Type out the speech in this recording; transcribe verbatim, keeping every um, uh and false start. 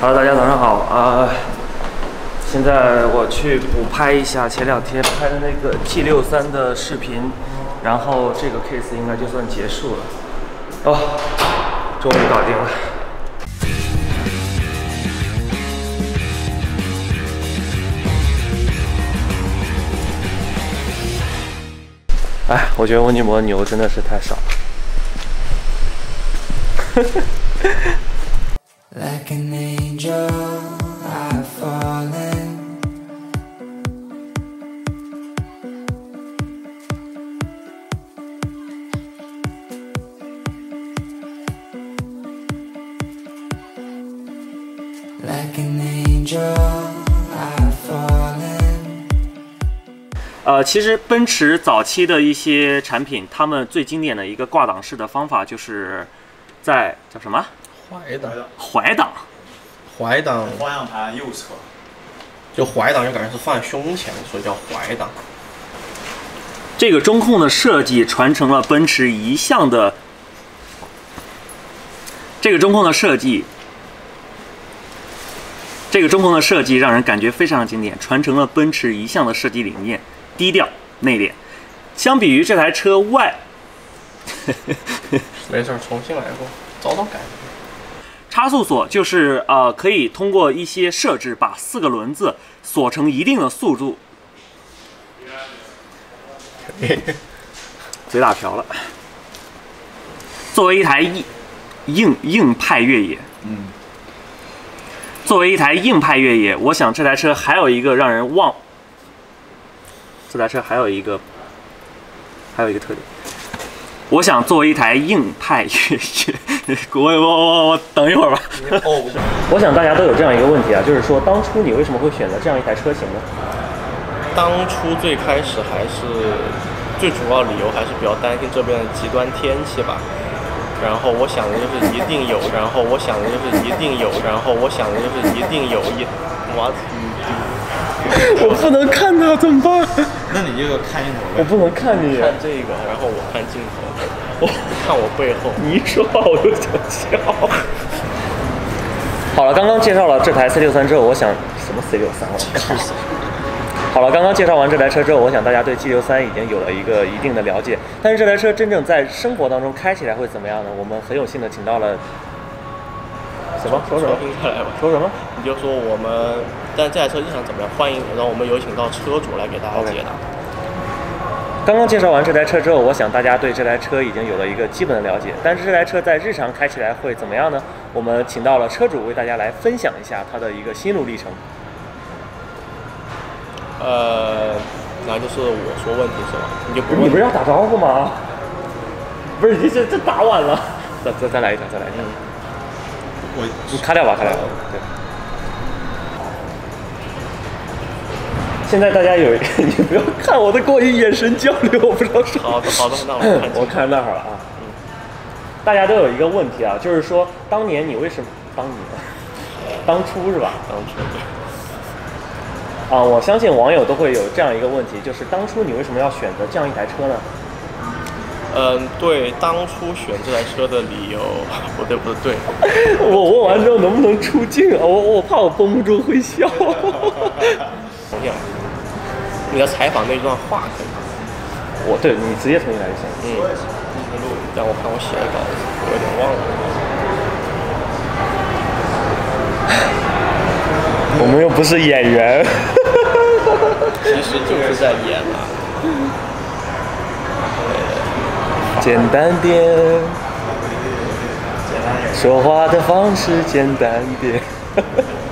Hello， 大家早上好啊、呃！现在我去补拍一下前两天拍的那个 G 六十三的视频，然后这个 case 应该就算结束了。哦，终于搞定了。哎，我觉得温尼伯牛真的是太少了。Like an angel, I've fallen. Like an angel, I've fallen. 呃，其实奔驰早期的一些产品，他们最经典的一个挂档式的方法，就是在叫什么？ 怀档， 怀档， 怀档， 方向盘右侧， 就怀档就感觉是放在胸前，所以叫怀档。 这个中控的设计传承了奔驰一向的，这个中控的设计，这个中控的设计让人感觉非常经典，传承了奔驰一向的设计理念，低调内敛。相比于这台车外， 没事，重新来过，找找感觉。 差速锁就是呃，可以通过一些设置把四个轮子锁成一定的速度。嘴打瓢了。作为一台硬硬硬派越野，嗯，作为一台硬派越野，我想这台车还有一个让人忘，这台车还有一个还有一个特点。我想作为一台硬派越野，我我我我等一会儿吧。哦，我想大家都有这样一个问题啊，就是说当初你为什么会选择这样一台车型呢？ 当初最开始还是最主要理由还是比较担心这边的极端天气吧。然后我想的就是一定有，然后我想的就是一定有，然后我想的就是一定有一，我我不能看他怎么办？ 那你就看镜头呗。 我不能看你。 看这个，然后我看镜头。我看我背后， 你一说话我就想笑。好了，刚刚介绍了这台 C 六十三之后，我想什么 C 六十三？我靠！好了，刚刚介绍完这台车之后，我想大家对 G 六十三已经有了一个一定的了解。但是这台车真正在生活当中开起来会怎么样呢？我们很有幸的请到了什么？说什么？ 下来吧。 说什么？ 你就说我们，但这台车日常怎么样？欢迎，让我们有请到车主来给大家解答。Okay. 刚刚介绍完这台车之后，我想大家对这台车已经有了一个基本的了解。但是这台车在日常开起来会怎么样呢？我们请到了车主为大家来分享一下他的一个心路历程。 呃，那就是我说问题是吧？你就不你不是要打招呼吗？不是，你这这打完了。再再再来一条，再来一条。 我你卡掉吧，卡掉吧。对。现在大家有，你不要看我的过于眼神交流，我不知道说。 好的，好的，那我看。 我看那会儿了啊。嗯。大家都有一个问题啊，就是说，当年你为什么当年？当初是吧？ 当初。 啊，我相信网友都会有这样一个问题，就是当初你为什么要选择这样一台车呢？ 嗯，对，当初选这台车的理由，不对，不对。 我问完之后能不能出镜啊？我我怕我绷不住会笑。 同样。你的采访那段话可以吗？ 我对你直接重新来就行。 嗯，让我看我写的稿子，我有点忘了。 我们又不是演员。 其实就是在演啊。 简单点，说话的方式简单点。